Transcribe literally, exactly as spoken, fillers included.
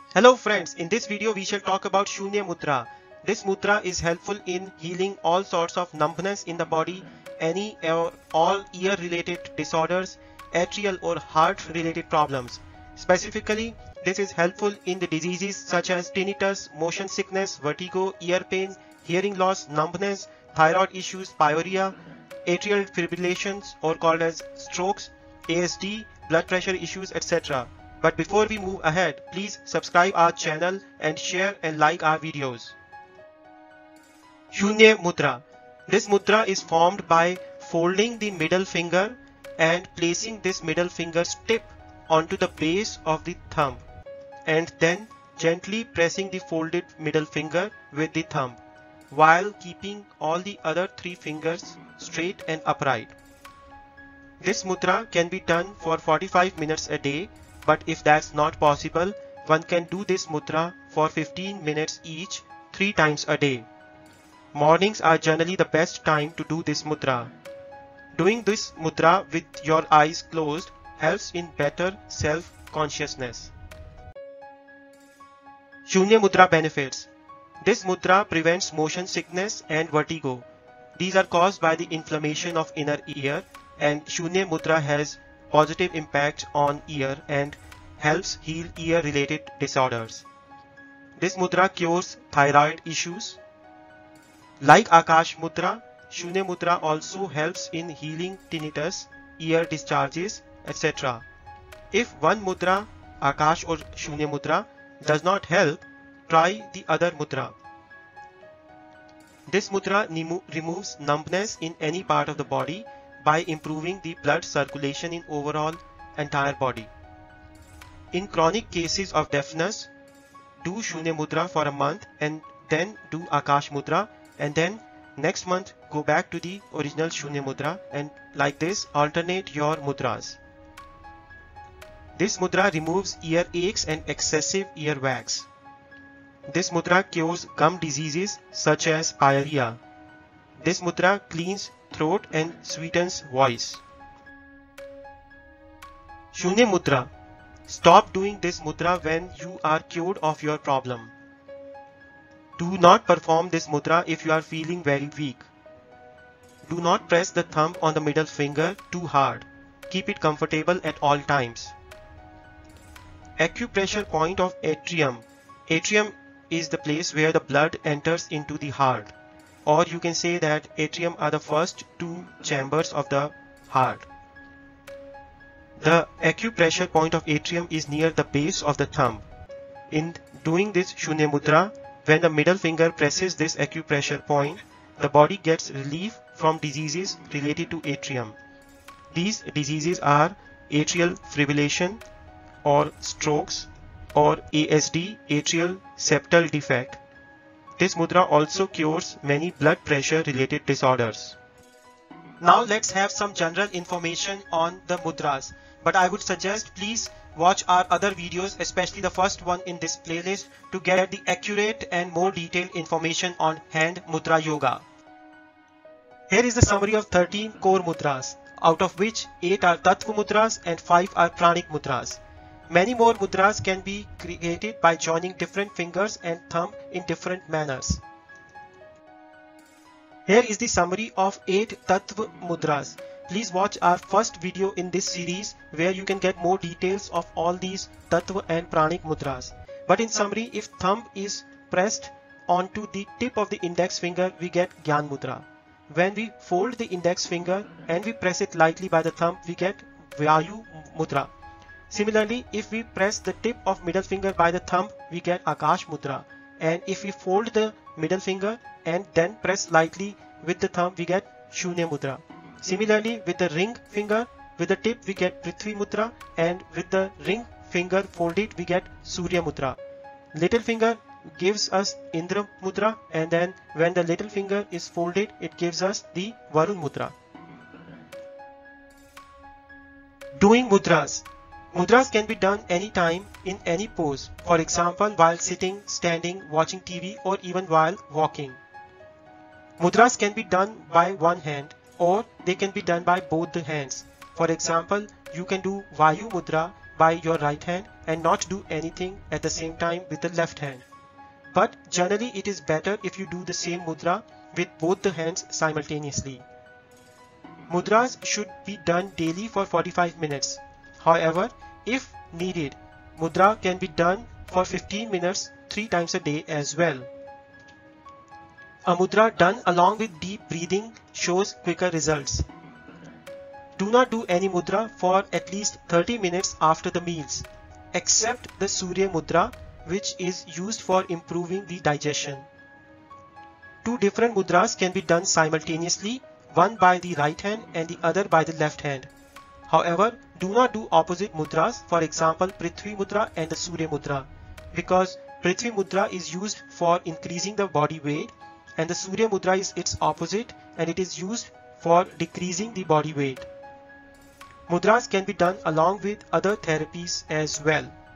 Hello friends, in this video we shall talk about Shunya Mudra. This mudra is helpful in healing all sorts of numbness in the body, any or all ear related disorders, atrial or heart related problems. Specifically, this is helpful in the diseases such as tinnitus, motion sickness, vertigo, ear pain, hearing loss, numbness, thyroid issues, pyorrhea, atrial fibrillations or called as strokes, A S D, blood pressure issues, et cetera. But before we move ahead, please subscribe our channel and share and like our videos. Shunya Mudra. This mudra is formed by folding the middle finger and placing this middle finger's tip onto the base of the thumb and then gently pressing the folded middle finger with the thumb while keeping all the other three fingers straight and upright. This mudra can be done for forty-five minutes a day. But if that's not possible, one can do this mudra for fifteen minutes each, three times a day. Mornings are generally the best time to do this mudra. Doing this mudra with your eyes closed helps in better self-consciousness. Shunya Mudra benefits. This mudra prevents motion sickness and vertigo. These are caused by the inflammation of inner ear, and Shunya Mudra has positive impact on ear and helps heal ear related disorders. This mudra cures thyroid issues. Like Akash Mudra, Shunya Mudra also helps in healing tinnitus, ear discharges, et cetera. If one mudra, Akash or Shunya Mudra, does not help, try the other mudra. This mudra removes numbness in any part of the body by improving the blood circulation in overall entire body. In chronic cases of deafness, do Shunya Mudra for a month and then do Akash Mudra, and then next month go back to the original Shunya Mudra, and like this alternate your mudras. This mudra removes ear aches and excessive ear wax. This mudra cures gum diseases such as pyorrhea. This mudra cleans throat and sweetens voice. Shunya Mudra. Stop doing this mudra when you are cured of your problem. Do not perform this mudra if you are feeling very weak. Do not press the thumb on the middle finger too hard. Keep it comfortable at all times. Acupressure point of atrium. Atrium is the place where the blood enters into the heart. Or you can say that atrium are the first two chambers of the heart. The acupressure point of atrium is near the base of the thumb. In doing this Shunya Mudra, when the middle finger presses this acupressure point, the body gets relief from diseases related to atrium. These diseases are atrial fibrillation or strokes or A S D, atrial septal defect. This mudra also cures many blood pressure related disorders. Now let's have some general information on the mudras. But I would suggest please watch our other videos, especially the first one in this playlist, to get the accurate and more detailed information on hand mudra yoga. Here is the summary of thirteen core mudras, out of which eight are tattva mudras and five are pranic mudras. Many more mudras can be created by joining different fingers and thumb in different manners. Here is the summary of eight tattva mudras. Please watch our first video in this series where you can get more details of all these tattva and pranic mudras. But in summary, if thumb is pressed onto the tip of the index finger, we get Gyan Mudra. When we fold the index finger and we press it lightly by the thumb, we get Vayu Mudra. Similarly, if we press the tip of middle finger by the thumb, we get Akash Mudra. And if we fold the middle finger and then press lightly with the thumb, we get Shunya Mudra. Similarly, with the ring finger, with the tip we get Prithvi Mudra, and with the ring finger folded we get Surya Mudra. Little finger gives us Indra Mudra, and then when the little finger is folded, it gives us the Varun Mudra. Doing mudras. Mudras can be done anytime in any pose. For example, while sitting, standing, watching T V, or even while walking. Mudras can be done by one hand, or they can be done by both the hands. For example, you can do Vayu Mudra by your right hand and not do anything at the same time with the left hand. But generally it is better if you do the same mudra with both the hands simultaneously. Mudras should be done daily for forty-five minutes. However, if needed, mudra can be done for fifteen minutes three times a day as well. A mudra done along with deep breathing shows quicker results. Do not do any mudra for at least thirty minutes after the meals, except the Surya Mudra, which is used for improving the digestion. Two different mudras can be done simultaneously, one by the right hand and the other by the left hand. However, do not do opposite mudras, for example Prithvi Mudra and the Surya Mudra, because Prithvi Mudra is used for increasing the body weight and the Surya Mudra is its opposite and it is used for decreasing the body weight. Mudras can be done along with other therapies as well.